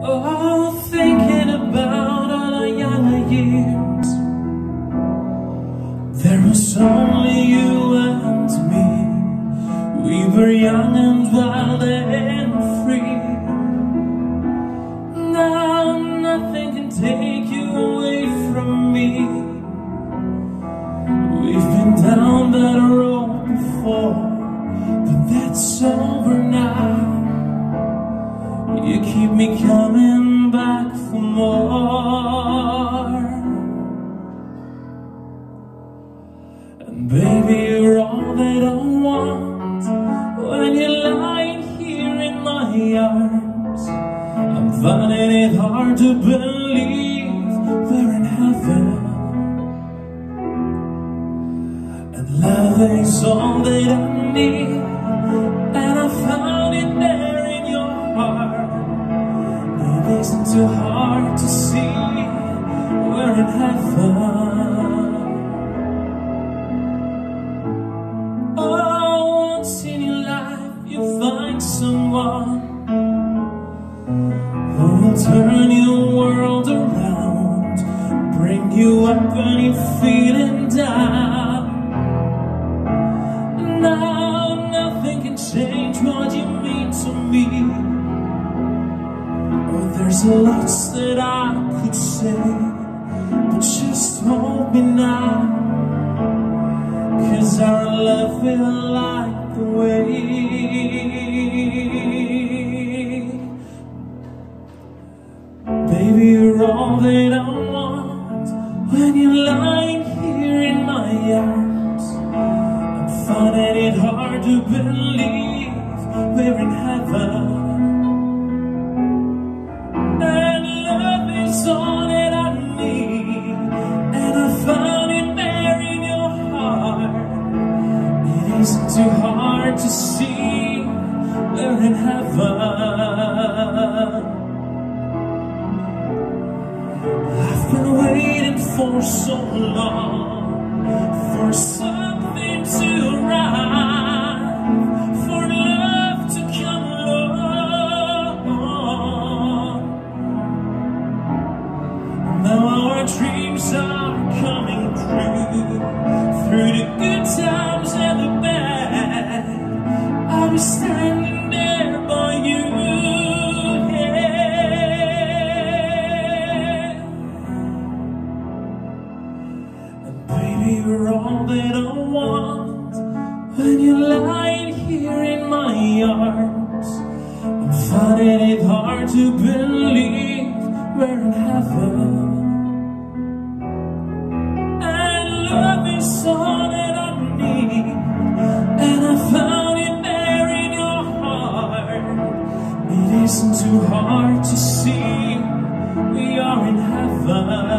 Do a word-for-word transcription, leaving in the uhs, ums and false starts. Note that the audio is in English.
Oh, thinking about all our younger years. There was only you and me. We were young and wild and free. Now nothing can take you away from me. We've been down that road before, but that's over now. You keep me coming back for more. And baby, you're all that I want. When you're lying here in my arms, I'm finding it hard to believe we're in heaven. And love is all that I need, and I found it there in your heart. It isn't too hard to see we're in heaven. Oh, once in your life you find someone who will turn your world around, bring you up when you're feeling down. Now nothing can change what you mean to me. Oh, there's lots that I could say, but just hold me now, 'cause our love will light the way. Baby, you're all that I want. When you're lying here in my arms, I'm finding it hard to believe we're in heaven. And love is all that I need, and I found it there in your heart. It isn't too hard to see we're in heaven. I've been waiting for so long for something to arrive, for love to come along. Now our dreams are coming true, through the good times and the bad. I'll be standing there by you, yeah. And baby, you're all that I want. When you're lying here in my arms, I'm finding it hard to believe we're in heaven. And love is all that I need, and I found it there in your heart. It isn't too hard to see we are in heaven.